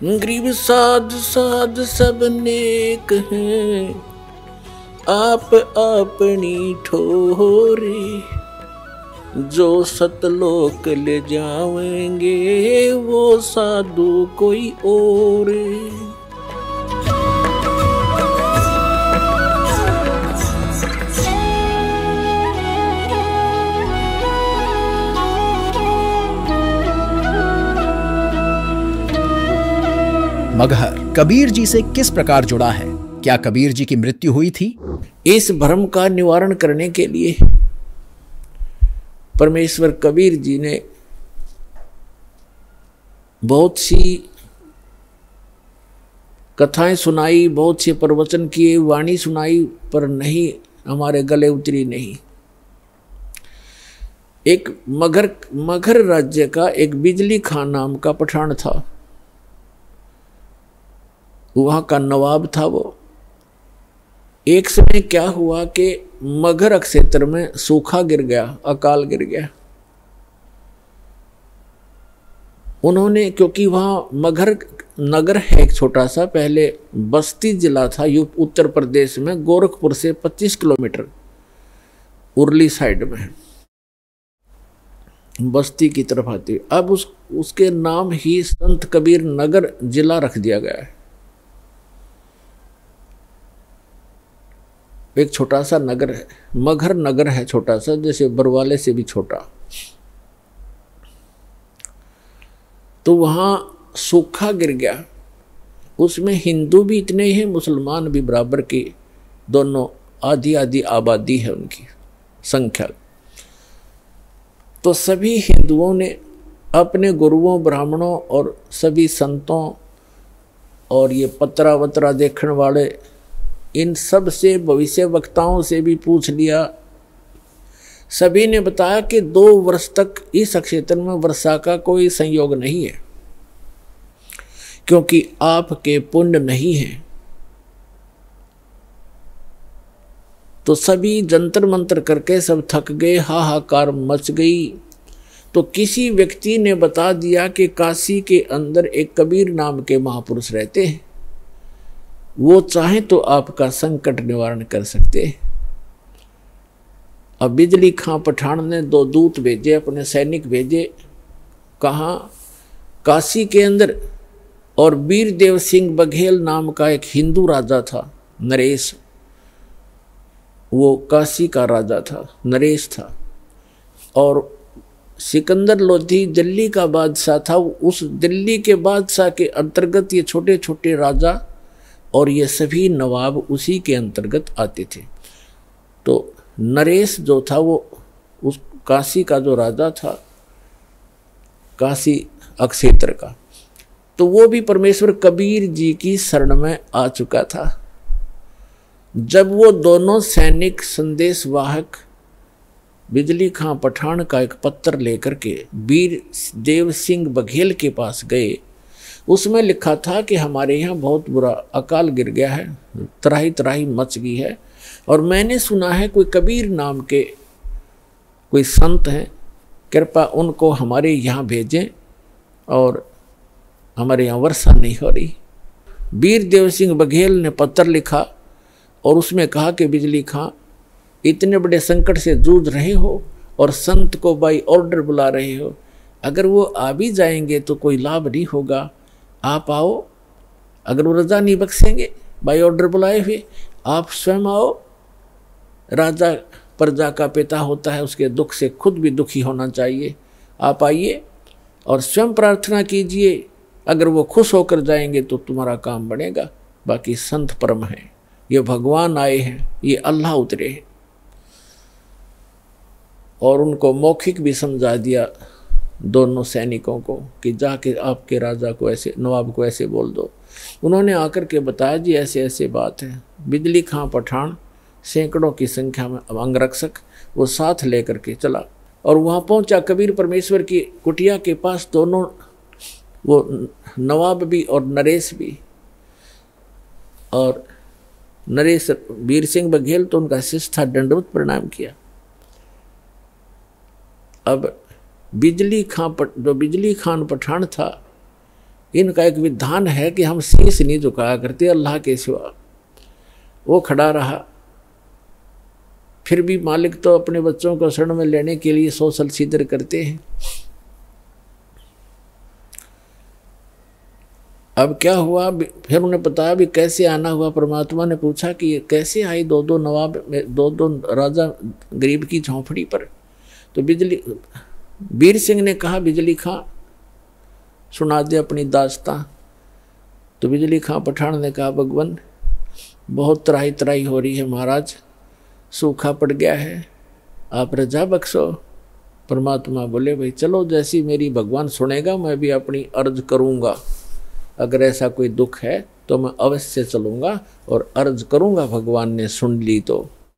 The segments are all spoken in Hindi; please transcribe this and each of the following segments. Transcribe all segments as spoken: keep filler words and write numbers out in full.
गरीब साध साध सब नेक हैं, आप अपनी ठोरे, जो सतलोक ले जाएंगे वो साधु कोई और। मगहर कबीर जी से किस प्रकार जुड़ा है? क्या कबीर जी की मृत्यु हुई थी? इस भ्रम का निवारण करने के लिए परमेश्वर कबीर जी ने बहुत सी कथाएं सुनाई, बहुत से प्रवचन किए, वाणी सुनाई, पर नहीं, हमारे गले उतरी नहीं। एक मगर मगहर राज्य का एक बिजली खान नाम का पठान था, वहां का नवाब था वो। एक समय क्या हुआ कि मगहर क्षेत्र में सूखा गिर गया, अकाल गिर गया। उन्होंने, क्योंकि वहां मगहर नगर है एक छोटा सा, पहले बस्ती जिला था यू उत्तर प्रदेश में, गोरखपुर से पच्चीस किलोमीटर उरली साइड में बस्ती की तरफ आती। अब उस उसके नाम ही संत कबीर नगर जिला रख दिया गया है। एक छोटा सा नगर है, मगहर नगर है छोटा सा, जैसे बरवाले से भी छोटा। तो वहां सूखा गिर गया, उसमें हिंदू भी इतने ही हैं, मुसलमान भी बराबर की, दोनों आधी आधी आबादी है उनकी संख्या। तो सभी हिंदुओं ने अपने गुरुओं, ब्राह्मणों और सभी संतों और ये पत्रा वत्रा देखने वाले, इन सब से, भविष्य वक्ताओं से भी पूछ लिया। सभी ने बताया कि दो वर्ष तक इस क्षेत्र में वर्षा का कोई संयोग नहीं है, क्योंकि आपके पुण्य नहीं है। तो सभी जंतर मंतर करके सब थक गए, हाहाकार मच गई। तो किसी व्यक्ति ने बता दिया कि काशी के अंदर एक कबीर नाम के महापुरुष रहते हैं, वो चाहे तो आपका संकट निवारण कर सकते हैं। अब बिजली खां पठान ने दो दूत भेजे, अपने सैनिक भेजे, कहाँ? काशी के अंदर। और वीरदेव सिंह बघेल नाम का एक हिंदू राजा था, नरेश, वो काशी का राजा था, नरेश था। और सिकंदर लोधी दिल्ली का बादशाह था। उस दिल्ली के बादशाह के अंतर्गत ये छोटे छोटे राजा और ये सभी नवाब उसी के अंतर्गत आते थे। तो नरेश जो था वो उस काशी का जो राजा था, काशी अक्षेत्र का, तो वो भी परमेश्वर कबीर जी की शरण में आ चुका था। जब वो दोनों सैनिक संदेश वाहक बिजली खां पठान का एक पत्र लेकर के वीर देव सिंह बघेल के पास गए, उसमें लिखा था कि हमारे यहाँ बहुत बुरा अकाल गिर गया है, त्राही त्राही मच गई है, और मैंने सुना है कोई कबीर नाम के कोई संत हैं, कृपा उनको हमारे यहाँ भेजें, और हमारे यहाँ वर्षा नहीं हो रही। वीर देव सिंह बघेल ने पत्र लिखा और उसमें कहा कि बिजली खां, इतने बड़े संकट से जूझ रहे हो और संत को बाई ऑर्डर बुला रहे हो, अगर वो आ भी जाएंगे तो कोई लाभ नहीं होगा, आप आओ। अगर वो रजा नहीं बख्शेंगे बाई ऑर्डर बुलाए हुए, आप स्वयं आओ। राजा प्रजा का पिता होता है, उसके दुख से खुद भी दुखी होना चाहिए। आप आइए और स्वयं प्रार्थना कीजिए, अगर वो खुश होकर जाएंगे तो तुम्हारा काम बनेगा। बाकी संत परम है, ये भगवान आए हैं, ये अल्लाह उतरे हैं। और उनको मौखिक भी समझा दिया दोनों सैनिकों को कि जाके आपके राजा को ऐसे, नवाब को ऐसे बोल दो। उन्होंने आकर के बताया, जी ऐसे ऐसे बात है। बिजली खां पठान सैकड़ों की संख्या में अंगरक्षक वो साथ लेकर के चला और वहाँ पहुँचा कबीर परमेश्वर की कुटिया के पास। दोनों, वो नवाब भी और नरेश भी। और नरेश वीर सिंह बघेल तो उनका शिष्य था, दंडवत प्रणाम किया। अब बिजली खां जो बिजली खान पठान था, इनका एक विधान है कि हम शीश नहीं झुकाया करते अल्लाह के सिवा। वो खड़ा रहा, फिर भी मालिक तो अपने बच्चों को शरण में लेने के लिए सोशल सीधर करते हैं। अब क्या हुआ, फिर उन्हें बताया भी कैसे आना हुआ। परमात्मा ने पूछा कि ये कैसे आई दो दो नवाब, दो दो राजा गरीब की झोंपड़ी पर। तो बिजली वीर सिंह ने कहा, बिजली खां सुना दे अपनी दास्तां। तो बिजली खां पठान ने कहा, भगवान बहुत त्राही त्राही हो रही है महाराज, सूखा पड़ गया है, आप रजा बख्शो। परमात्मा बोले, भाई चलो जैसी मेरी भगवान सुनेगा मैं भी अपनी अर्ज करूँगा। अगर ऐसा कोई दुख है तो मैं अवश्य चलूँगा और अर्ज करूँगा, भगवान ने सुन ली तो।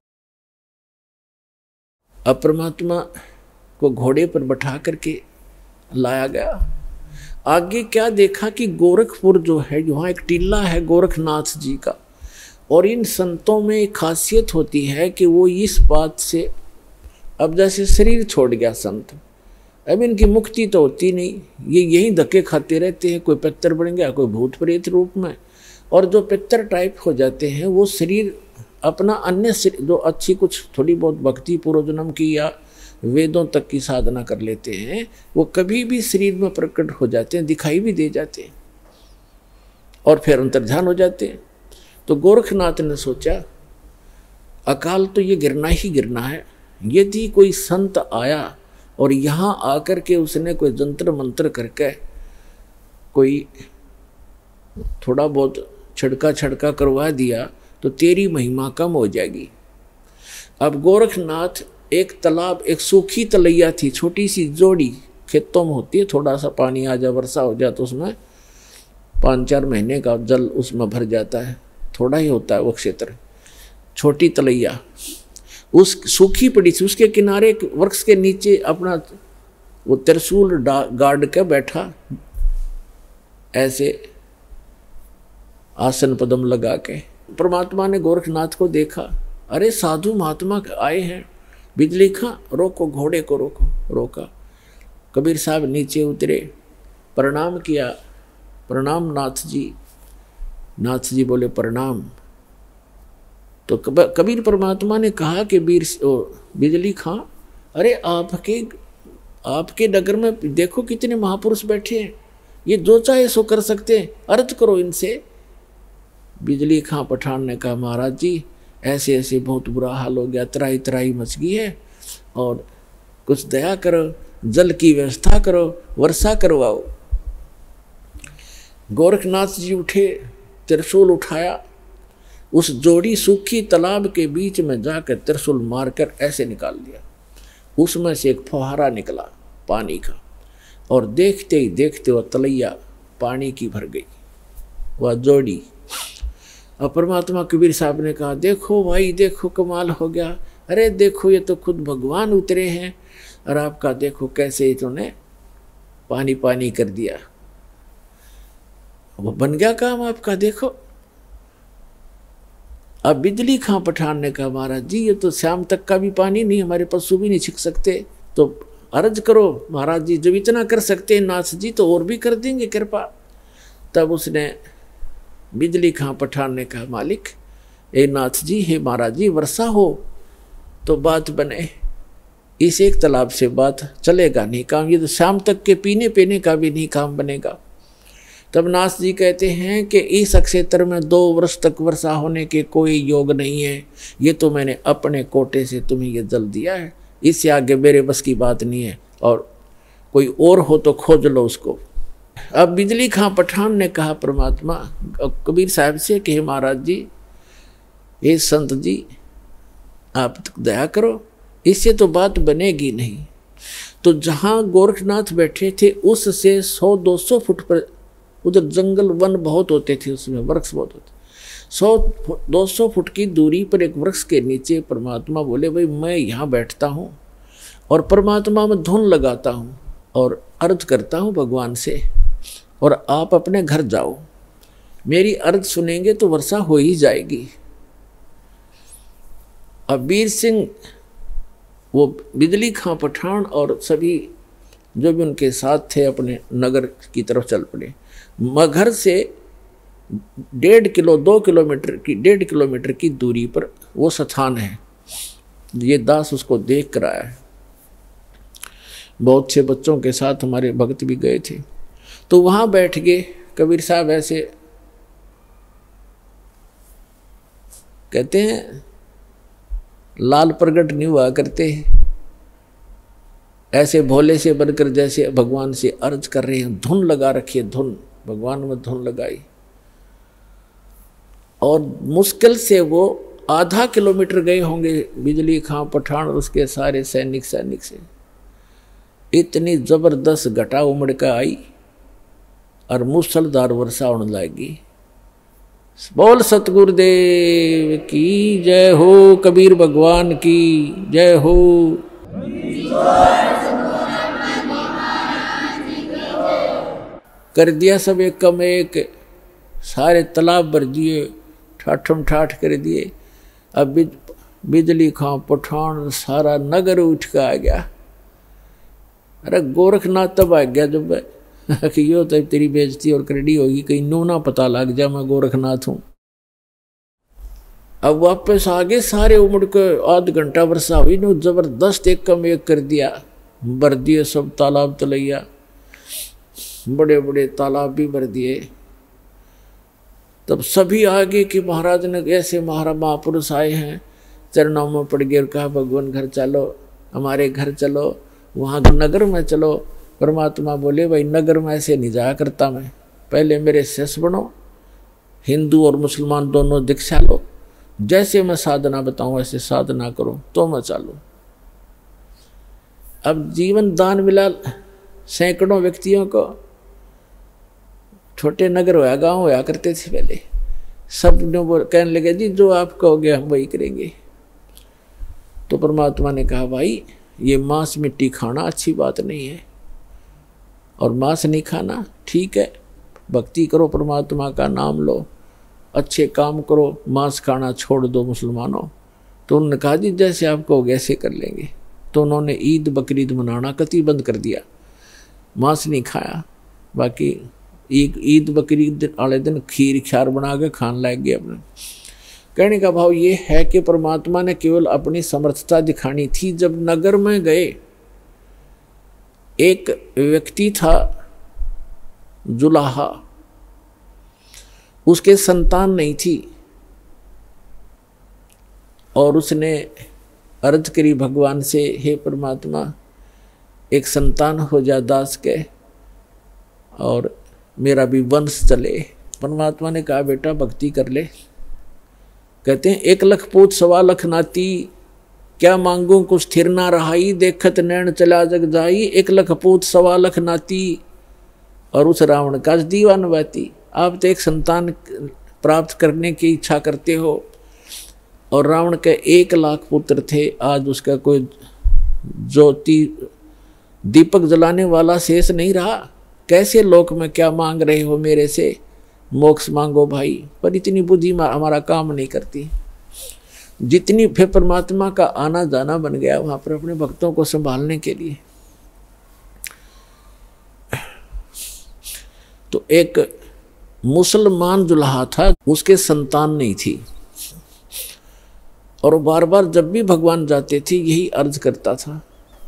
अब परमात्मा को घोड़े पर बैठा करके लाया गया। आगे क्या देखा कि गोरखपुर जो है, यहाँ एक टीला है गोरखनाथ जी का, और इन संतों में एक खासियत होती है कि वो इस बात से, अब जैसे शरीर छोड़ गया संत, अब इनकी मुक्ति तो होती नहीं, ये यही धक्के खाते रहते हैं। कोई पितर बन गया, कोई भूत प्रेत रूप में, और जो पितर टाइप हो जाते हैं वो शरीर अपना अन्य जो अच्छी कुछ थोड़ी बहुत भक्ति पूर्व जन्म की या वेदों तक की साधना कर लेते हैं, वो कभी भी शरीर में प्रकट हो जाते हैं, दिखाई भी दे जाते हैं और फिर अंतर्ध्यान हो जाते हैं। तो गोरखनाथ ने सोचा अकाल तो ये गिरना ही गिरना है। यदि कोई संत आया और यहाँ आकर के उसने कोई जंतर मंत्र करके कोई थोड़ा बहुत छिड़का छड़का करवा दिया तो तेरी महिमा कम हो जाएगी। अब गोरखनाथ एक तालाब, एक सूखी तलैया थी, छोटी सी जोड़ी खेतों में होती है, थोड़ा सा पानी आ जाए, वर्षा हो जाए तो उसमें पाँच चार महीने का जल उसमें भर जाता है, थोड़ा ही होता है वो क्षेत्र, छोटी तलैया उस सूखी पड़ी थी। उसके किनारे वृक्ष के नीचे अपना वो त्रिशूल गाड़ के बैठा, ऐसे आसन पदम लगा के। परमात्मा ने गोरखनाथ को देखा, अरे साधु महात्मा आए हैं, बिजली खां रोको, घोड़े को रोको। रोका, कबीर साहब नीचे उतरे, प्रणाम किया, प्रणाम नाथ जी। नाथ जी बोले प्रणाम। तो कबीर परमात्मा ने कहा कि वीर बिजली खां, अरे आपके आपके नगर में देखो कितने महापुरुष बैठे हैं, ये जो चाहे सो कर सकते हैं, अर्थ करो इनसे। बिजली खां पठान ने कहा, महाराज जी ऐसे ऐसे बहुत बुरा हाल हो गया, त्राही त्राही मच गई है, और कुछ दया करो, जल की व्यवस्था करो, वर्षा करवाओ। गोरखनाथ जी उठे, त्रिशूल उठाया, उस जोड़ी सूखी तालाब के बीच में जाकर त्रिशूल मारकर ऐसे निकाल दिया। उसमें से एक फुहारा निकला पानी का, और देखते ही देखते वह तलैया पानी की भर गई, वह जोड़ी। और परमात्मा कबीर साहब ने कहा, देखो भाई देखो कमाल हो गया, अरे देखो ये तो खुद भगवान उतरे हैं, और आपका देखो कैसे इन्होंने पानी पानी कर दिया, वो बन गया काम आपका, देखो। अब बिजली खां पठान ने कहा, महाराज जी ये तो शाम तक का भी पानी नहीं, हमारे पशु भी नहीं छिक सकते, तो अर्ज करो महाराज जी, जब इतना कर सकते हैं नाथ जी तो और भी कर देंगे कृपा। तब उसने बिजली खां पठान ने कहा, मालिक ए नाथ जी, हे महाराज जी, वर्षा हो तो बात बने, इस एक तालाब से बात चलेगा नहीं काम, ये तो शाम तक के पीने पीने का भी नहीं काम बनेगा। तब नाथ जी कहते हैं कि इस क्षेत्र में दो वर्ष तक वर्षा होने के कोई योग नहीं है, ये तो मैंने अपने कोटे से तुम्हें ये जल दिया है, इससे आगे मेरे बस की बात नहीं है, और कोई और हो तो खोज लो उसको। अब बिजली खां पठान ने कहा परमात्मा कबीर साहब से कि महाराज जी, ये संत जी आप दया करो, इससे तो बात बनेगी नहीं। तो जहाँ गोरखनाथ बैठे थे उससे सौ दो सौ फुट पर, उधर जंगल वन बहुत होते थे, उसमें वृक्ष बहुत होते, सौ दो सौ फुट की दूरी पर एक वृक्ष के नीचे परमात्मा बोले, भाई मैं यहाँ बैठता हूँ और परमात्मा में धुन लगाता हूँ और अर्ज करता हूँ भगवान से, और आप अपने घर जाओ, मेरी अर्ज सुनेंगे तो वर्षा हो ही जाएगी। अब वीर सिंह, वो बिजली खां पठान और सभी जो भी उनके साथ थे अपने नगर की तरफ चल पड़े। मगहर से डेढ़ किलो दो किलोमीटर की डेढ़ किलोमीटर की दूरी पर वो स्थान है। ये दास उसको देख कर आया है। बहुत से बच्चों के साथ हमारे भक्त भी गए थे। तो वहाँ बैठ गए। कबीर साहब ऐसे कहते हैं लाल प्रगट नहीं हुआ करते, ऐसे भोले से बनकर जैसे भगवान से अर्ज कर रहे हैं। धुन लगा रखी है, धुन भगवान में धुन लगाई, और मुश्किल से वो आधा किलोमीटर गए होंगे बिजली खां पठान और उसके सारे सैनिक सैनिक से। इतनी जबरदस्त घटा उमड़ कर आई और मूसलधार वर्षा होने लगी। बोल सतगुरुदेव की जय हो, कबीर भगवान की जय हो। कर दिया सब एक कम एक, सारे तालाब भर दिए, ठाठम ठाठ कर दिए। अब बिज, बिजली खां पठान सारा नगर उठ का आ गया। अरे गोरखनाथ तब आ गया जब कि यो तो तेरी बेइज्जती और करड़ी होगी, कहीं नू ना पता लग जा मैं गोरखनाथ हूं। अब वापस आगे सारे उमड़ के आध घंटा वर्षा हुई, नो जबरदस्त एक कम एक कर दिया, भर दिए सब तालाब तलैया, बड़े बड़े तालाब भी भर दिए। तब सभी आगे कि महाराज ने ऐसे महाराज महापुरुष आए हैं, चरणों में पड़ गए और कहा भगवान घर चलो, हमारे घर चलो, वहाँ नगर में चलो। परमात्मा बोले भाई नगर में ऐसे नहीं जाया करता मैं, पहले मेरे शिष्य बनो, हिंदू और मुसलमान दोनों दीक्षा लो, जैसे मैं साधना बताऊं ऐसे साधना करो तो मैं चालू। अब जीवन दान मिला सैकड़ों व्यक्तियों को। छोटे नगर होया गांव होया करते थे पहले, सब ने कहने लगे जी जो आप कहोगे हम वही करेंगे। तो परमात्मा ने कहा भाई ये मांस मिट्टी खाना अच्छी बात नहीं है, और मांस नहीं खाना ठीक है, भक्ति करो, परमात्मा का नाम लो, अच्छे काम करो, मांस खाना छोड़ दो मुसलमानों। तो उन्होंने कहा जी जैसे आप कहोगे ऐसे कर लेंगे। तो उन्होंने ईद बकरीद मनाना कतई बंद कर दिया, मांस नहीं खाया। बाकी एक ईद बकरीद वाले दिन खीर ख्यार बना के खान लग गए अपने। कहने का भाव ये है कि परमात्मा ने केवल अपनी समर्थता दिखानी थी। जब नगर में गए, एक व्यक्ति था जुलाहा, उसके संतान नहीं थी, और उसने अर्ज करी भगवान से, हे परमात्मा एक संतान हो जा दास के और मेरा भी वंश चले। परमात्मा ने कहा बेटा भक्ति कर ले। कहते हैं एक लख पूत सवा लख नाती, क्या मांगू कुछ स्थिर ना रहाई, देखत नैन चला जग जाई, एक लख पूत सवा लख नाती, और उस रावण का दीवान बाती। आप तो एक संतान प्राप्त करने की इच्छा करते हो, और रावण के एक लाख पुत्र थे, आज उसका कोई ज्योति दीपक जलाने वाला शेष नहीं रहा। कैसे लोक में क्या मांग रहे हो मेरे से, मोक्ष मांगो भाई। पर इतनी बुद्धि हमारा काम नहीं करती। जितनी फिर परमात्मा का आना जाना बन गया वहां पर अपने भक्तों को संभालने के लिए। तो एक मुसलमान जुल्हा था, उसके संतान नहीं थी, और बार बार जब भी भगवान जाते थे यही अर्ज करता था।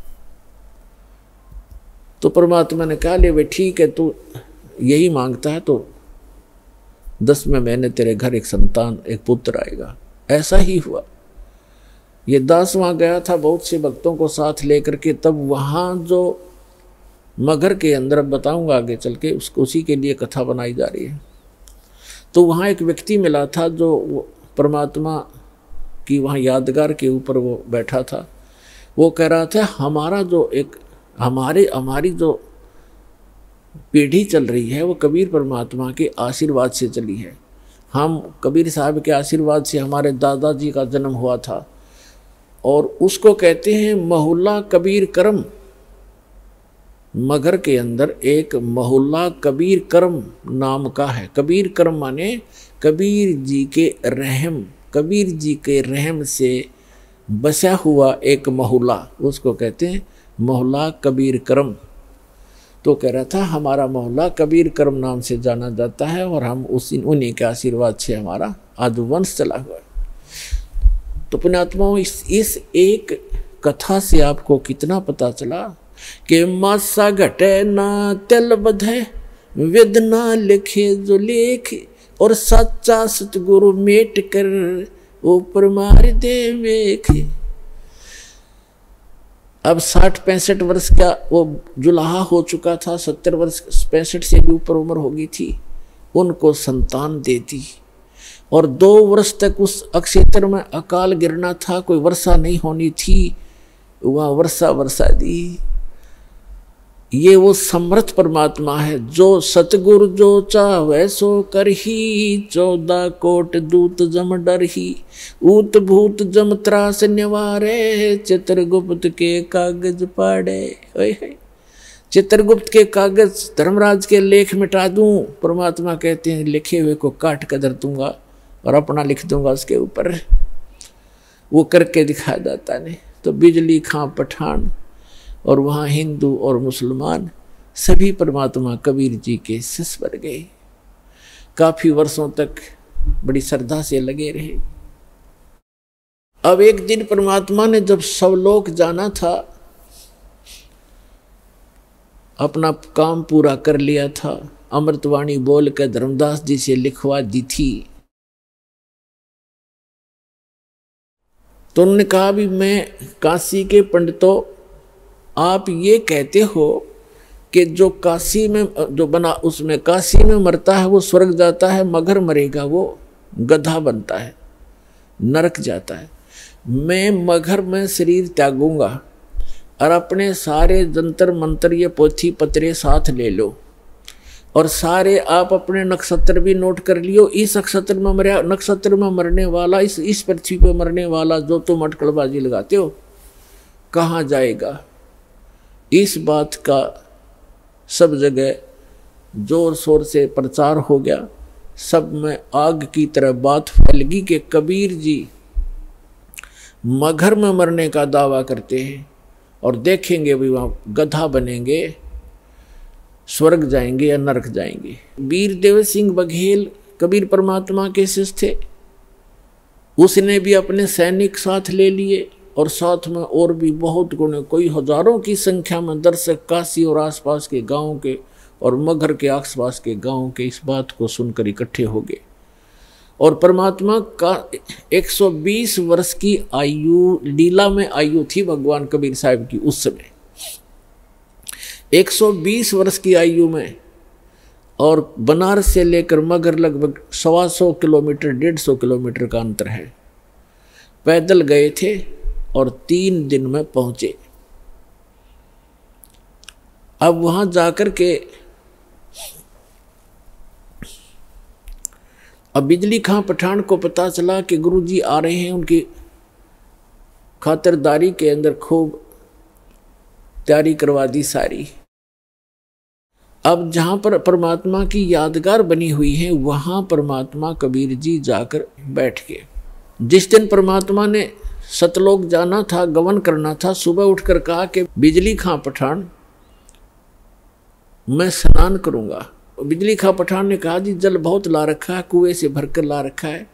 तो परमात्मा ने कहा ले वे ठीक है, तू यही मांगता है तो दसवें महीने तेरे घर एक संतान एक पुत्र आएगा। ऐसा ही हुआ। ये दास वहाँ गया था बहुत से भक्तों को साथ लेकर के। तब वहाँ जो मगहर के अंदर, बताऊंगा आगे चल के, उसको उसी के लिए कथा बनाई जा रही है। तो वहाँ एक व्यक्ति मिला था जो परमात्मा की वहाँ यादगार के ऊपर वो बैठा था। वो कह रहा था हमारा जो एक हमारे हमारी जो पीढ़ी चल रही है वो कबीर परमात्मा के आशीर्वाद से चली है। हम कबीर साहब के आशीर्वाद से हमारे दादाजी का जन्म हुआ था, और उसको कहते हैं मोहल्ला कबीर करम। मगहर के अंदर एक मोहल्ला कबीर करम नाम का है। कबीर करम माने कबीर जी के रहम, कबीर जी के रहम से बसा हुआ एक मोहल्ला, उसको कहते हैं मोहल्ला कबीर करम। तो कह रहा था हमारा मोहल्ला कबीर करम नाम से जाना जाता है और हम उसी उन्हीं के आशीर्वाद से हमारा आदि वंश चला हुआ है। तो पुण्यात्माओं, इस, इस एक कथा से आपको कितना पता चला कि मासा घटे ना तेल बधे, वेद ना लिखे जो लेख, और सच्चा सतगुरु मेट कर ऊपर मार दे मेख। अब साठ पैंसठ वर्ष का वो जुलाहा हो चुका था, सत्तर वर्ष पैंसठ से भी ऊपर उम्र होगी थी, उनको संतान दे दी और दो वर्ष तक उस अक्षेत्र में अकाल गिरना था, कोई वर्षा नहीं होनी थी, वहाँ वर्षा वर्षा दी। ये वो समर्थ परमात्मा है जो सतगुरु जो चाहे सो करही, चौदह कोट दूत जम डरही, ऊत भूत जम त्रास निवारे, चित्रगुप्त के कागज पाड़े। चित्रगुप्त के कागज धर्मराज के लेख मिटा दूं, परमात्मा कहते हैं लिखे हुए को काट कर धर दूंगा और अपना लिख दूंगा उसके ऊपर। वो करके दिखाया जाता नहीं। तो बिजली खां पठान और वहाँ हिंदू और मुसलमान सभी परमात्मा कबीर जी के शिष्य बन गए। काफी वर्षों तक बड़ी श्रद्धा से लगे रहे। अब एक दिन परमात्मा ने जब सब लोग जाना था, अपना काम पूरा कर लिया था, अमृतवाणी बोल कर धर्मदास जी से लिखवा दी थी, तो उन्होंने कहा भी मैं काशी के पंडितों, आप ये कहते हो कि जो काशी में जो बना उसमें काशी में मरता है वो स्वर्ग जाता है, मगर मरेगा वो गधा बनता है, नरक जाता है। मैं मगर में शरीर त्यागूंगा और अपने सारे जंतर मंत्र ये पोथी पत्रे साथ ले लो और सारे आप अपने नक्षत्र भी नोट कर लियो। इस नक्षत्र में मरे नक्षत्र में मरने वाला, इस इस पृथ्वी पे मरने वाला जो तुम अटकलबाजी लगाते हो कहाँ जाएगा। इस बात का सब जगह जोर शोर से प्रचार हो गया, सब में आग की तरह बात फैल गई कि कबीर जी मगर में मरने का दावा करते हैं और देखेंगे भी वहाँ गधा बनेंगे, स्वर्ग जाएंगे या नरक जाएंगे। वीरदेव सिंह बघेल कबीर परमात्मा के शिष्य थे, उसने भी अपने सैनिक साथ ले लिए और साथ में और भी बहुत गुणे, कोई हजारों की संख्या में दर्शक काशी और आसपास के गांवों के और मगर के आसपास के गांवों के इस बात को सुनकर इकट्ठे हो गए। और परमात्मा का एक सौ बीस वर्ष की आयु, लीला में आयु थी भगवान कबीर साहब की उस समय, एक सौ बीस वर्ष की आयु में, और बनारस से लेकर मगर लगभग सवा सौ किलोमीटर डेढ़ सौ किलोमीटर का अंतर है। पैदल गए थे और तीन दिन में पहुंचे। अब वहां जाकर के अब बिजली खां पठान को पता चला कि गुरुजी आ रहे हैं, उनकी खातिरदारी के अंदर खूब तैयारी करवा दी सारी। अब जहां पर परमात्मा की यादगार बनी हुई है वहां परमात्मा कबीर जी जाकर बैठ गए। जिस दिन परमात्मा ने सतलोक जाना था, गमन करना था, सुबह उठकर कहा कि बिजली खां पठान मैं स्नान करूंगा। बिजली खां पठान ने कहा जी जल बहुत ला रखा है, कुएं से भरकर ला रखा है।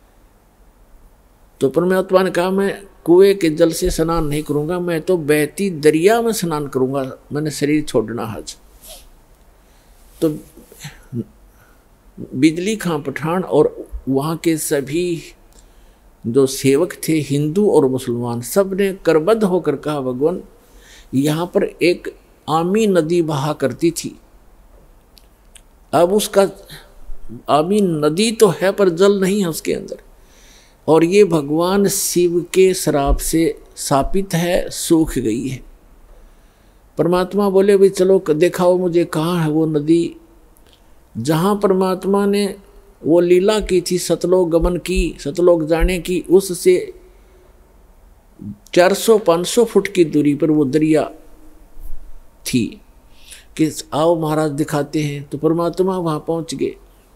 तो परमात्मा ने कहा मैं कुएं के जल से स्नान नहीं करूंगा, मैं तो बहती दरिया में स्नान करूंगा, मैंने शरीर छोड़ना आज। तो बिजली खां पठान और वहाँ के सभी जो सेवक थे हिंदू और मुसलमान, सब ने करबद्ध होकर कहा भगवान यहाँ पर एक आमी नदी बहा करती थी, अब उसका आमी नदी तो है पर जल नहीं है उसके अंदर, और ये भगवान शिव के श्राप से शापित है, सूख गई है। परमात्मा बोले भाई चलो दिखाओ मुझे कहाँ है वो नदी। जहाँ परमात्मा ने वो लीला की थी, सतलोक गमन की, सतलोक जाने की, उससे चार सौ पाँच सौ फुट की दूरी पर वो दरिया थी कि आओ महाराज दिखाते हैं। तो परमात्मा वहां पहुंच गए।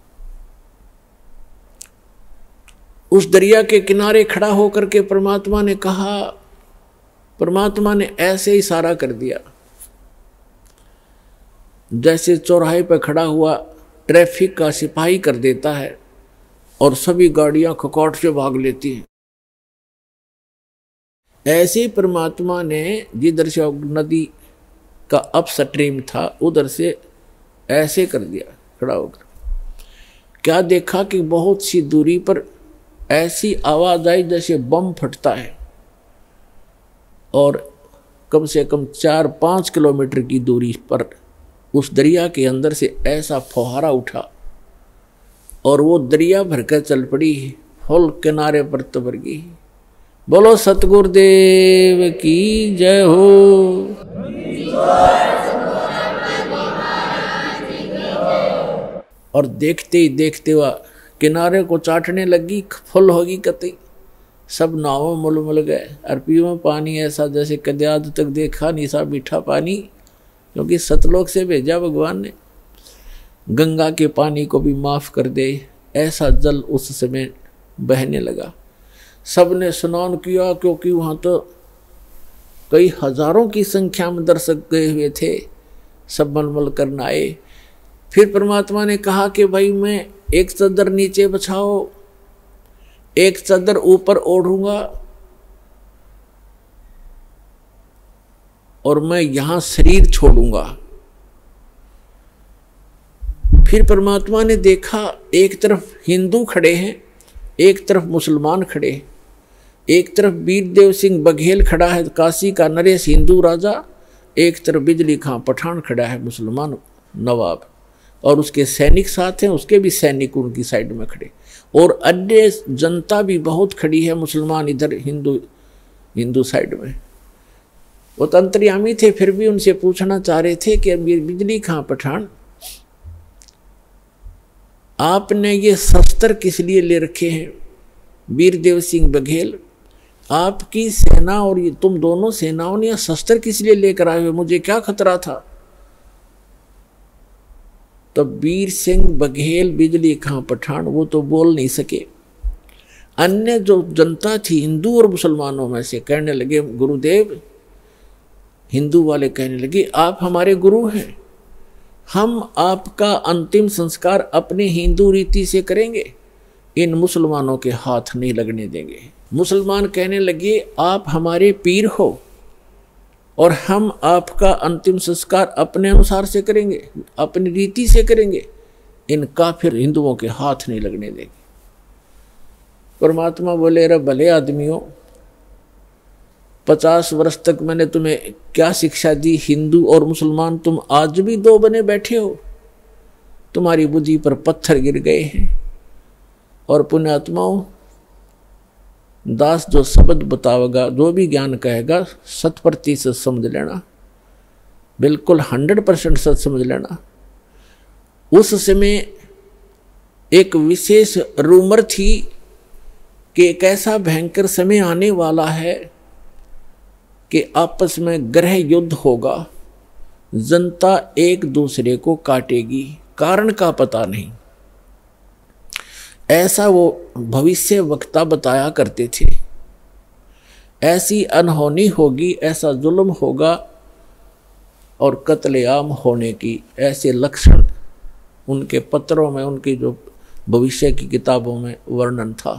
उस दरिया के किनारे खड़ा होकर के परमात्मा ने कहा, परमात्मा ने ऐसे इशारा कर दिया जैसे चौराहे पर खड़ा हुआ ट्रैफिक का सिपाही कर देता है और सभी गाड़ियां खकौट से भाग लेती हैं। ऐसे परमात्मा ने जिधर से नदी का अपस्ट्रीम था उधर से ऐसे कर दिया खड़ा होकर। क्या देखा कि बहुत सी दूरी पर ऐसी आवाज आई जैसे बम फटता है, और कम से कम चार पाँच किलोमीटर की दूरी पर उस दरिया के अंदर से ऐसा फुहारा उठा और वो दरिया भरकर चल पड़ी, फुल किनारे पर तबर गई। बोलो सतगुरुदेव की जय हो। और देखते ही देखते वह किनारे को चाटने लगी, फुल होगी कतई। सब नावों मुल मुल गए और पीओ पानी ऐसा जैसे कदे आज तक देखा नहीं सा मीठा पानी, क्योंकि सतलोक से भेजा भगवान ने। गंगा के पानी को भी माफ कर दे, ऐसा जल उस समय बहने लगा। सबने स्नान किया, क्योंकि वहाँ तो कई हजारों की संख्या में दर्शक गए हुए थे। सब मलमल करना आए। फिर परमात्मा ने कहा कि भाई मैं एक चादर नीचे बिछाओ, एक चादर ऊपर ओढ़ूंगा, और मैं यहां शरीर छोड़ूंगा। फिर परमात्मा ने देखा एक तरफ हिंदू खड़े हैं, एक तरफ मुसलमान खड़े हैं। एक तरफ वीरदेव सिंह बघेल खड़ा है, काशी का नरेश हिंदू राजा, एक तरफ बिजली खां पठान खड़ा है, मुसलमान नवाब, और उसके सैनिक साथ हैं, उसके भी सैनिक उनकी साइड में खड़े, और अन्य जनता भी बहुत खड़ी है, मुसलमान इधर, हिंदू हिंदू साइड में। वो तो अंतर्यामी थे, फिर भी उनसे पूछना चाह रहे थे कि बिजली खां पठान, आपने ये शस्त्र किस लिए ले रखे हैं? वीरदेव सिंह बघेल, आपकी सेना और ये तुम दोनों सेनाओं ने शस्त्र किस लिए लेकर आए हुए? मुझे क्या खतरा था? तो वीर सिंह बघेल, बिजली खां पठान, वो तो बोल नहीं सके। अन्य जो जनता थी हिंदू और मुसलमानों में से कहने लगे, गुरुदेव, हिंदू वाले कहने लगे, आप हमारे गुरु हैं, हम आपका अंतिम संस्कार अपने हिंदू रीति से करेंगे, इन मुसलमानों के हाथ नहीं लगने देंगे। मुसलमान कहने लगे, आप हमारे पीर हो और हम आपका अंतिम संस्कार अपने अनुसार से करेंगे, अपनी रीति से करेंगे, इन काफिर हिंदुओं के हाथ नहीं लगने देंगे। परमात्मा बोले, रे भले आदमियों, पचास वर्ष तक मैंने तुम्हें क्या शिक्षा दी? हिंदू और मुसलमान तुम आज भी दो बने बैठे हो, तुम्हारी बुद्धि पर पत्थर गिर गए हैं। और पुण्यात्माओं, दास जो शब्द बतावेगा, जो भी ज्ञान कहेगा, शत प्रतिशत समझ लेना, बिल्कुल हंड्रेड परसेंट सच समझ लेना। उस समय एक विशेष रूमर थी कि एक ऐसा भयंकर समय आने वाला है कि आपस में ग्रह युद्ध होगा, जनता एक दूसरे को काटेगी, कारण का पता नहीं। ऐसा वो भविष्य वक्ता बताया करते थे। ऐसी अनहोनी होगी, ऐसा जुल्म होगा और कत्लेआम होने की ऐसे लक्षण उनके पत्रों में, उनकी जो भविष्य की किताबों में वर्णन था।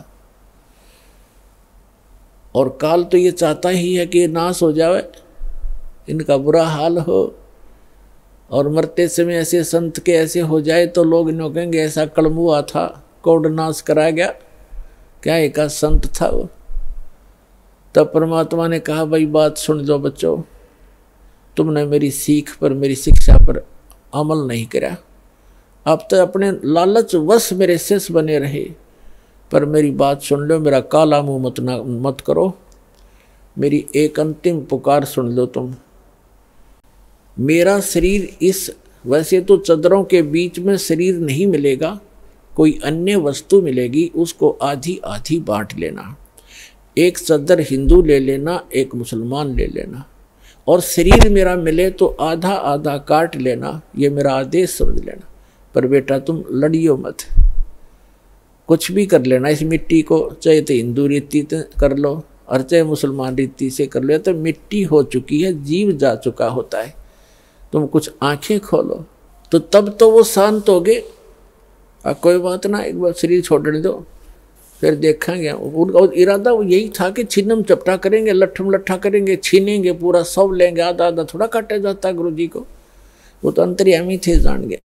और काल तो ये चाहता ही है कि ये नाश हो जाए, इनका बुरा हाल हो, और मरते समय ऐसे संत के ऐसे हो जाए तो लोग इन्हों कहेंगे ऐसा कलम हुआ था, कोड नाश करा गया, क्या एक संत था वो। तब परमात्मा ने कहा, भाई बात सुन लो बच्चों, तुमने मेरी सीख पर, मेरी शिक्षा पर अमल नहीं करा, अब तो अपने लालच वश मेरे शिष्य बने रहे, पर मेरी बात सुन लो, मेरा काला मुंह मत ना मत करो, मेरी एक अंतिम पुकार सुन लो तुम। मेरा शरीर इस, वैसे तो चदरों के बीच में शरीर नहीं मिलेगा, कोई अन्य वस्तु मिलेगी, उसको आधी आधी बांट लेना, एक चदर हिंदू ले लेना, एक मुसलमान ले लेना, और शरीर मेरा मिले तो आधा आधा काट लेना, ये मेरा आदेश समझ लेना। पर बेटा तुम लड़ियो मत, कुछ भी कर लेना इस मिट्टी को, चाहे तो हिंदू रीति कर लो और चाहे मुसलमान रीति से कर लो, तो मिट्टी हो चुकी है, जीव जा चुका होता है। तुम कुछ आंखें खोलो, तो तब तो वो शांत हो गए, कोई बात ना, एक बार शरीर छोड़ने दो, फिर देखेंगे। उनका इरादा वो यही था कि छिन्नम चपटा करेंगे, लट्ठम लट्ठा करेंगे, छीनेंगे, पूरा सब लेंगे, आधा आधा थोड़ा काटा जाता गुरु जी को, वो तो अंतर्यामी थे, जान गए।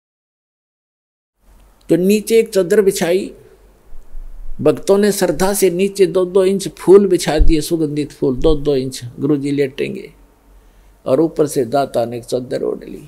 तो नीचे एक चादर बिछाई, भक्तों ने श्रद्धा से नीचे दो दो इंच फूल बिछा दिए, सुगंधित फूल दो दो इंच, गुरु जी लेटेंगे, और ऊपर से दाता ने एक चादर ओढ़ ली।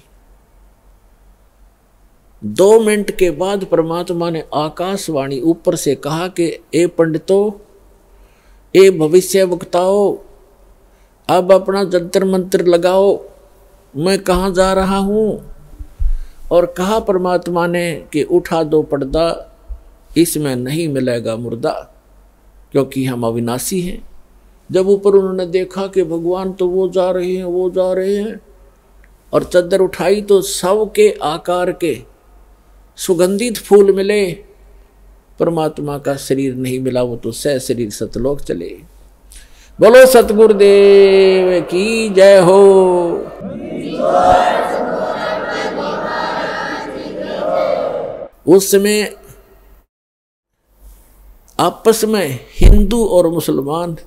दो मिनट के बाद परमात्मा ने आकाशवाणी ऊपर से कहा कि ए पंडितों, ए भविष्य वक्ताओं, अब अपना जंतर मंत्र लगाओ, मैं कहाँ जा रहा हूँ। और कहा परमात्मा ने कि उठा दो पर्दा, इसमें नहीं मिलेगा मुर्दा, क्योंकि हम अविनाशी हैं। जब ऊपर उन्होंने देखा कि भगवान तो वो जा रहे हैं, वो जा रहे हैं, और चादर उठाई तो सब के आकार के सुगंधित फूल मिले, परमात्मा का शरीर नहीं मिला, वो तो सह शरीर सतलोक चले। बोलो सतगुरुदेव की जय हो। उस समय आपस में हिंदू और मुसलमान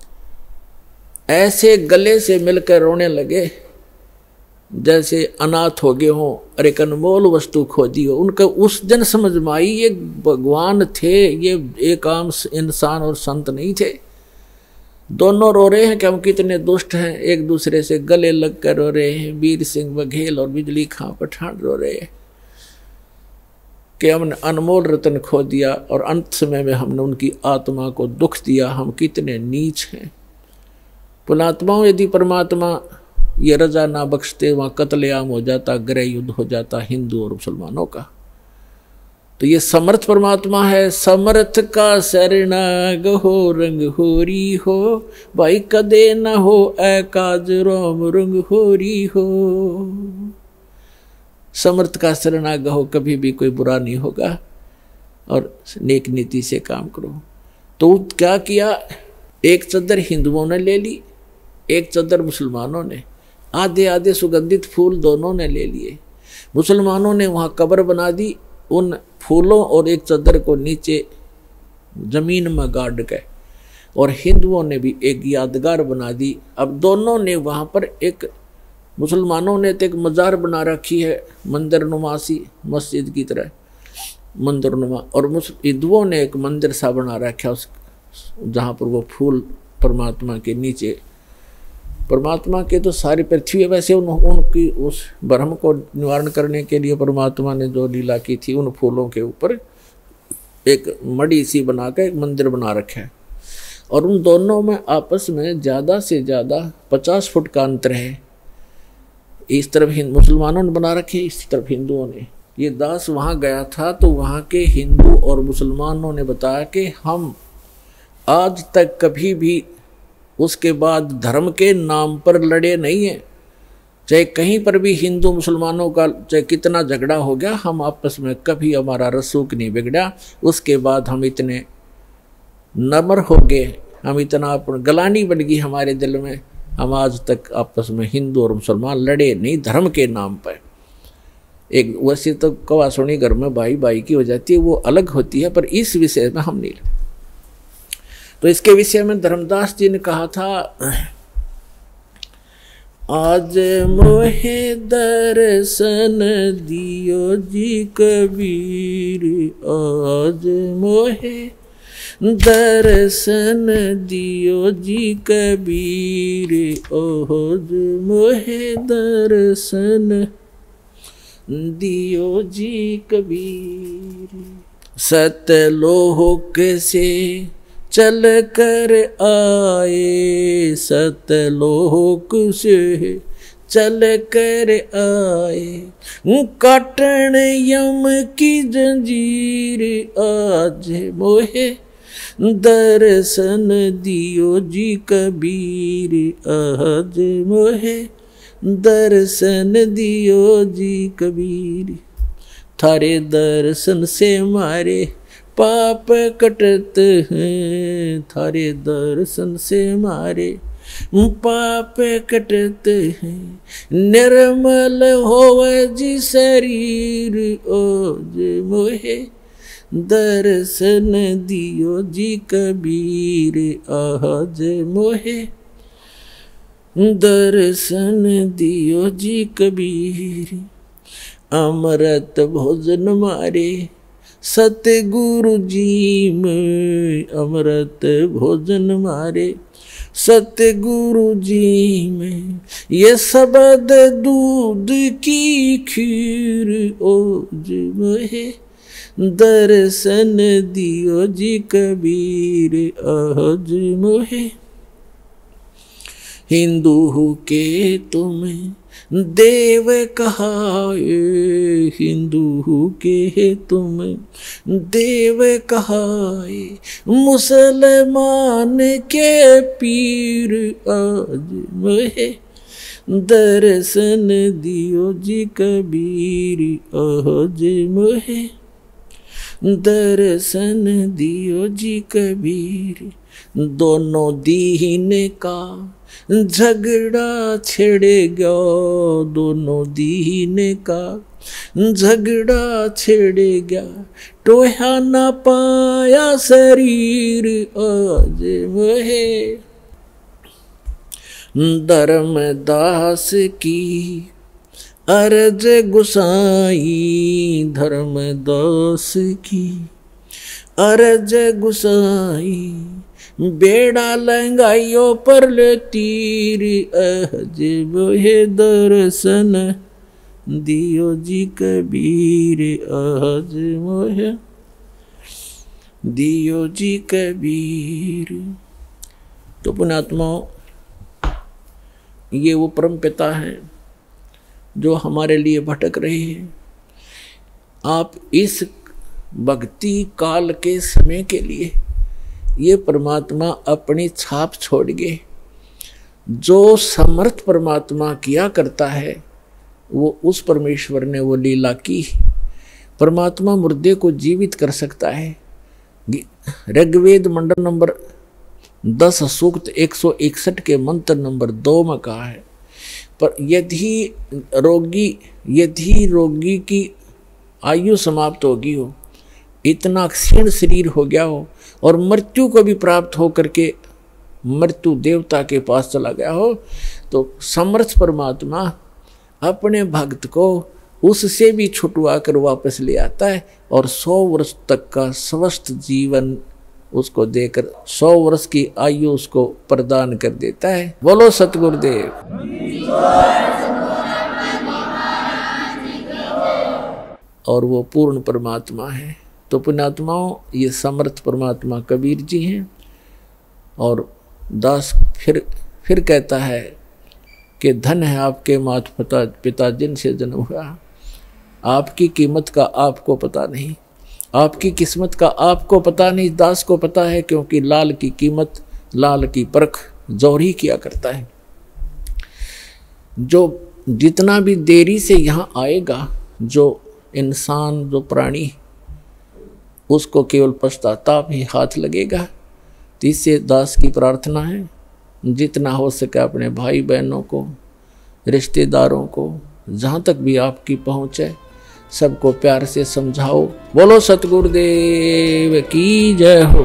ऐसे गले से मिलकर रोने लगे जैसे अनाथ हो गए हों और एक अनमोल वस्तु खो दी हो। उनका उस दिन समझ में आई ये भगवान थे, ये एक आम इंसान और संत नहीं थे। दोनों रो रहे हैं कि हम कितने दुष्ट हैं, एक दूसरे से गले लग कर रो रहे हैं। वीर सिंह बघेल और बिजली खां पठान रो रहे हैं कि हमने अनमोल रतन खो दिया और अंत समय में हमने उनकी आत्मा को दुख दिया, हम कितने नीच हैं। पुणात्माओं, यदि परमात्मा ये रजा ना बख्शते, वहाँ कत्लेआम हो जाता, गृह युद्ध हो जाता हिंदू और मुसलमानों का। तो ये समर्थ परमात्मा है। समर्थ का शरणाग हो, रंग होरी हो, भाई कदे न हो ऐ काज रोम रंग होरी हो। समर्थ का शरणाग हो, कभी भी कोई बुरा नहीं होगा, और नेक नीति से काम करो। तो क्या किया, एक चादर हिंदुओं ने ले ली, एक चादर मुसलमानों ने, आधे आधे सुगंधित फूल दोनों ने ले लिए। मुसलमानों ने वहाँ कब्र बना दी, उन फूलों और एक चादर को नीचे जमीन में गाड़ के, और हिंदुओं ने भी एक यादगार बना दी। अब दोनों ने वहाँ पर एक, मुसलमानों ने तो एक मज़ार बना रखी है मंदिर नुमासी, मस्जिद की तरह मंदिर नुमा, और हिंदुओं ने एक मंदिर सा बना रखा उस जहाँ पर वो फूल परमात्मा के नीचे, परमात्मा के तो सारी पृथ्वी है। वैसे उन, उनकी उस भ्रम को निवारण करने के लिए परमात्मा ने जो लीला की थी, उन फूलों के ऊपर एक मड़ी सी बना कर एक मंदिर बना रखा है, और उन दोनों में आपस में ज़्यादा से ज़्यादा पचास फुट का अंतर है। इस तरफ मुसलमानों ने बना रखे, इस तरफ हिंदुओं ने। ये दास वहाँ गया था तो वहाँ के हिंदू और मुसलमानों ने बताया कि हम आज तक कभी भी उसके बाद धर्म के नाम पर लड़े नहीं हैं। चाहे कहीं पर भी हिंदू मुसलमानों का चाहे कितना झगड़ा हो गया, हम आपस में कभी हमारा रसूख नहीं बिगड़ा। उसके बाद हम इतने नम्र हो गए, हम इतना अपन गलानी बन गई हमारे दिल में, हम आज तक आपस में हिंदू और मुसलमान लड़े नहीं धर्म के नाम पर। एक वैसे तो कवा सुनी घर में भाई भाई की हो जाती है, वो अलग होती है, पर इस विषय में हम नहीं लड़े। तो इसके विषय में धर्मदास जी ने कहा था, आज मोहे दर्शन दियो जी कबीर, आज मोहे दर्शन दियो जी कबीर, आज मोहे दर्शन दियो जी कबीर। सतलोक से चल कर आए, सतलोक से चल कर आए, काटन यम की जंजीर, आज मोहे दर्शन दियो जी कबीर, आज मोहे दर्शन दियो जी कबीर। थारे दर्शन से मारे पाप कटत हैं, थारे दर्शन से मारे पाप कटते हैं, निर्मल होवे जी शरीर ओज मोहे, दर्शन दियो जी कबीर आज मोहे, दर्शन दियो जी कबीर। अमृत भोजन मारे सतगुरु जी में, अमृत भोजन मारे सतगुरु जी में, ये शब्द दूध की खीर ओज मोहे, दर्शन दियो जी कबीर आज मोहे। हिंदू के तुम्हें देव कहाए, हिंदू के तुम देव कहाए, मुसलमान के पीर आज मोहे, दर्शन दियो जी कबीर आज मोहे, दर्शन दियो जी कबीर। दोनों दीन का झगड़ा छिड़ेगा, दोनों दीन का झगड़ा छिड़ेगा, टोहा ना पाया शरीर आज मोहे, धर्मदास की अर्ज गुसाई, धर्मदास की अर्ज गुसाई, बेड़ा लंगाइयो पर तीर आज मोहे, दर्शन दियो जी कबीर आज मोहे, दियो जी कबीर। तो पुण्यात्माओं, ये वो परम पिता हैं जो हमारे लिए भटक रहे हैं। आप इस भक्ति काल के समय के लिए ये परमात्मा अपनी छाप छोड़ गए। जो समर्थ परमात्मा किया करता है वो उस परमेश्वर ने वो लीला की। परमात्मा मुर्दे को जीवित कर सकता है। ऋग्वेद मंडल नंबर दस सूक्त एक सौ इकसठ के मंत्र नंबर दो में कहा है, पर यदि रोगी यदि रोगी की आयु समाप्त होगी हो, इतना क्षीण शरीर हो गया हो और मृत्यु को भी प्राप्त हो करके मृत्यु देवता के पास चला गया हो, तो समर्थ परमात्मा अपने भक्त को उससे भी छुटवा कर वापस ले आता है और सौ वर्ष तक का स्वस्थ जीवन उसको देकर सौ वर्ष की आयु उसको प्रदान कर देता है। बोलो सतगुरुदेव। और वो पूर्ण परमात्मा है। तो पुण्यात्माओं, ये समर्थ परमात्मा कबीर जी हैं। और दास फिर फिर कहता है कि धन है आपके माता पिता पिता जिनसे जन्म हुआ, आपकी कीमत का आपको पता नहीं, आपकी किस्मत का आपको पता नहीं, दास को पता है, क्योंकि लाल की कीमत लाल की परख जौहरी किया करता है। जो जितना भी देरी से यहाँ आएगा, जो इंसान जो प्राणी, उसको केवल पश्चाताप ही हाथ लगेगा। तो इससे दास की प्रार्थना है, जितना हो सके अपने भाई बहनों को, रिश्तेदारों को, जहाँ तक भी आपकी पहुँच है, सबको प्यार से समझाओ। बोलो सतगुरुदेव की जय हो।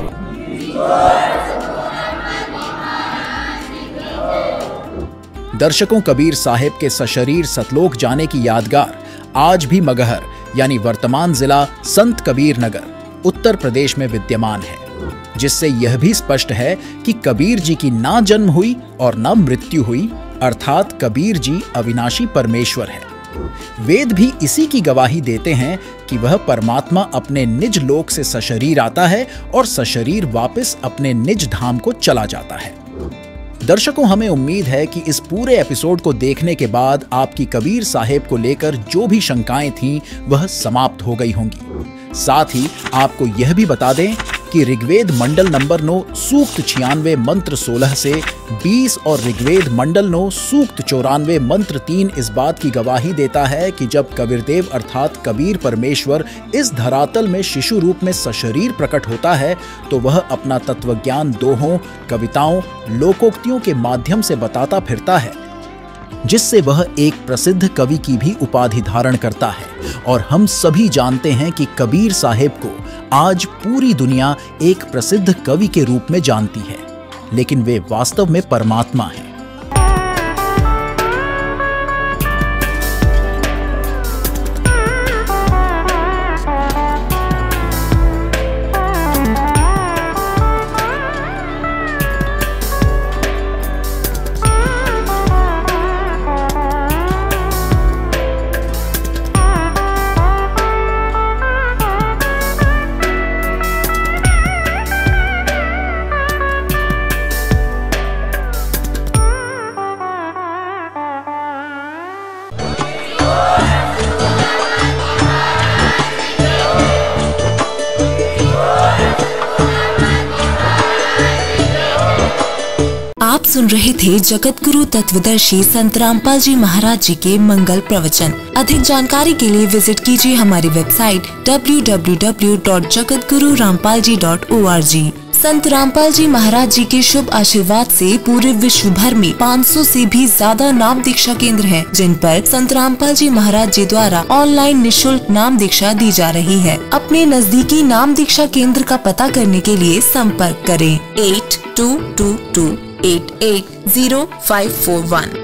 दर्शकों, कबीर साहिब के सशरीर सतलोक जाने की यादगार आज भी मगहर यानी वर्तमान जिला संत कबीर नगर उत्तर प्रदेश में विद्यमान है, जिससे यह भी स्पष्ट है कि कबीर जी की ना जन्म हुई और ना मृत्यु हुई, अर्थात कबीर जी अविनाशी परमेश्वर है। वेद भी इसी की गवाही देते हैं कि वह परमात्मा अपने निज लोक से सशरीर आता है और सशरीर वापस अपने निज धाम को चला जाता है। दर्शकों, हमें उम्मीद है कि इस पूरे एपिसोड को देखने के बाद आपकी कबीर साहिब को लेकर जो भी शंकाएं थीं वह समाप्त हो गई होंगी। साथ ही आपको यह भी बता दें कि ऋग्वेद मंडल नंबर नौ सूक्त छियानवे मंत्र सोलह से बीस और ऋग्वेद मंडल नौ सूक्त चौरानवे मंत्र तीन इस बात की गवाही देता है कि जब कबीरदेव अर्थात कबीर परमेश्वर इस धरातल में शिशु रूप में सशरीर प्रकट होता है तो वह अपना तत्वज्ञान दोहों, कविताओं, लोकोक्तियों के माध्यम से बताता फिरता है, जिससे वह एक प्रसिद्ध कवि की भी उपाधि धारण करता है। और हम सभी जानते हैं कि कबीर साहेब को आज पूरी दुनिया एक प्रसिद्ध कवि के रूप में जानती है, लेकिन वे वास्तव में परमात्मा हैं। आप सुन रहे थे जगत गुरु तत्वदर्शी संत रामपाल जी महाराज जी के मंगल प्रवचन। अधिक जानकारी के लिए विजिट कीजिए हमारी website W W W dot Jagat Guru Rampal ji dot O R G. Sant Rampal जी महाराज जी के शुभ आशीर्वाद से पूरे विश्व भर में पाँच सौ से भी ज्यादा नाम दीक्षा केंद्र हैं, जिन पर संत रामपाल जी महाराज जी द्वारा ऑनलाइन निशुल्क नाम दीक्षा दी जा रही है। अपने नजदीकी नाम दीक्षा केंद्र का पता करने के लिए संपर्क करें eight two two two eight eight zero five four one.